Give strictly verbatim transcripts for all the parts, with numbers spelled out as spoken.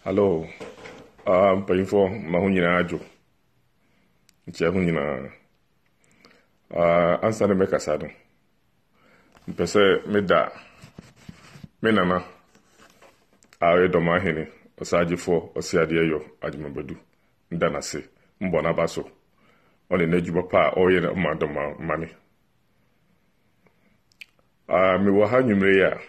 Hello, um, paying for Mahunina Ajo. Chahunina. Uh, answer the make a saddle. Pese me da. Me nana. Awe Dormaa hene. Osaji for Osiadia yo. Ajimabadu. Ndana se. Mbona baso. Only nejuba pa. Oye na Dormaa mani. Ah, uh, me waha nyumre ya.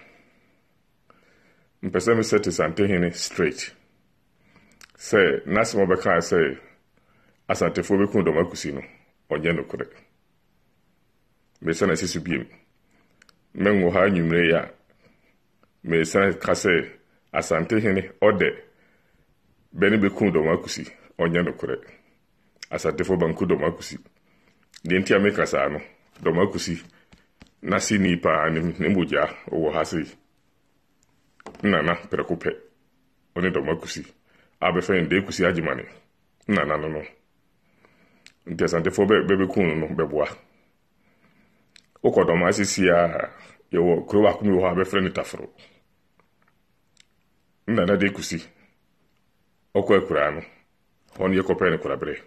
Mpese me seti sante hene straight. Say, nasi mobeka say, asante fobe kun Dormaa Kusi no. Onye no kore. Me sana sisu biem. Men waha nyumre ya. Me sana kase asante hene ode. Beni be kun Dormaa Kusi. Onye no kore. Asante fobe kun Dormaa Kusi. Denti ameka sa no. Dormaa Kusi. Nasi ni pa ni mbuja owo hasi. Nana prekupe. Oni Dormaa Kusi. Abe fe nde Kusi ajimane. Nana no no. Nti asante fo be be kunu no beboa. Oko Dormaa sisi ya yo kro ba kumi wo abe fe ni tafro. Nana de Kusi. Oko ekura no. Oni ye kopere ni kura bre.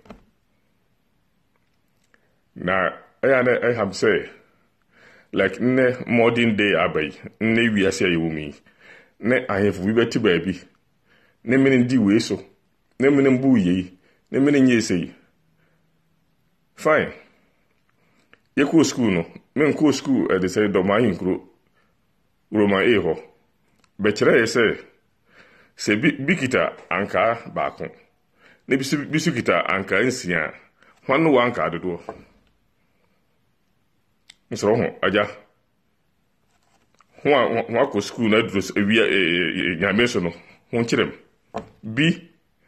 Na eya na I have say like ne modern day abai ne wiase ayewumi ne ahefo bi beti baabi ne mene di we so ne mene mbu yi ne mene nyesei fine ye ko school no men ko school e de say Dormaa hinkro Roma e ho be kire ye say se bikita anka baako ne bisu bisukita anka nsia hwanu wanka dodo nso ho aja ho ho ko school na duro ewia nyame so no ho kirem bi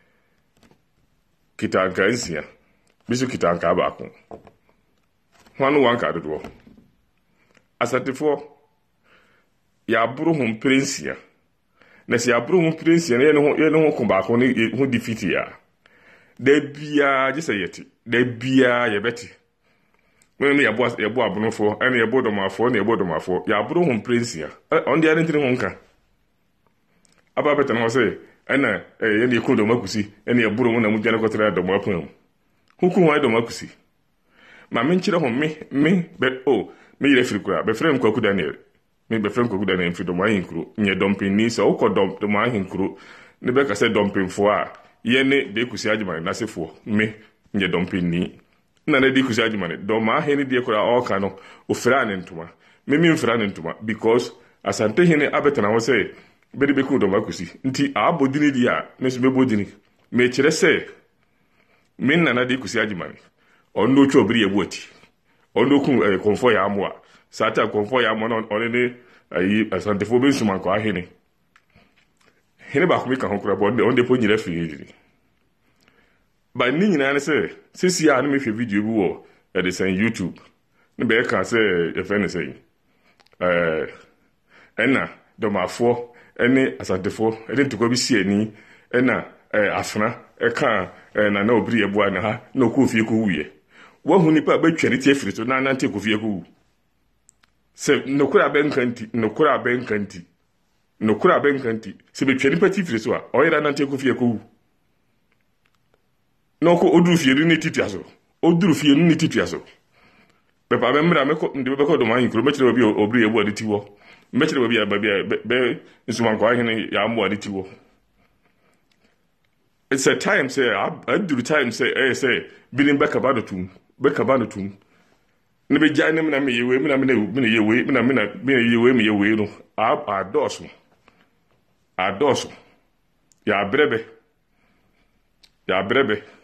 kitanka nsia bisu kitanka baako hwanu wanka dodo asatifo ya buru hum prinsia na si aburu hum prinsia ne ho ye ne ho ko baako ne ho defeat ya da bia je sayeti da bia ye beti when you boss your boy abono for and your boy Dormaa for and your boy Dormaa for ya bro home prince ya on the identity honka aba beta no say ana eh ye ko Dormaa Kusi and your bro na mu jana ko tra Dormaa pam huku ho Dormaa Kusi ma me nchire ho me me be oh me yire firi kura be frem kwaku Daniel me be frem kwaku Daniel fi Dormaa hinkro nye dumping ni so ko Dormaa hinkro ne be ka say dumping fo a ye ne de Kusi ajima na sefo me nye dumping ni na na di Kusi ajimane Dormaa hene die kora oka no ofra ne ntoma memi mfra ne ntoma because asante hene abetana wo say be de be ku Dormaa Kusi nti abodini dia me so be bodini me kire say min na na di Kusi ajimane ondo twa obiri ebuati ondo ku eh, konfo ya amwa sata konfo ya amwa no one ayi asante fo be nsuma ko ahene hene ba ko mi ka honkura bo onde po nyira fi ba ni nyina ne se sisi a ne me hwe video bi wo e de sen YouTube ne be ka se e fe ne sei eh ena Dormaafo ene asantefo e de ntoko bi si ani ena eh afna e ka na na obiri ebu ana ha na ko fie ko wuye wo hu nipa ba twere tie firi so na na nte ko fie ko wu se nokura benkanti nokura benkanti nokura benkanti se be twere pati firi so a o yira na nte ko fie ko wu no ko oduru fie ni titiaso oduru fie ni titiaso be pa be mra me ko ndi be ko Dormaa hinkro me kire obi obri ebu ade tiwo me kire obi ba be be nsuman ko ahene ya ambo ade tiwo it's a time say I do time say eh say bilin be ka ba do tum be ka ba do tum ne be jane me na me yewe me na me na me na yewe me na me na me yewe me yewe no a adoso adoso ya brebe ya brebe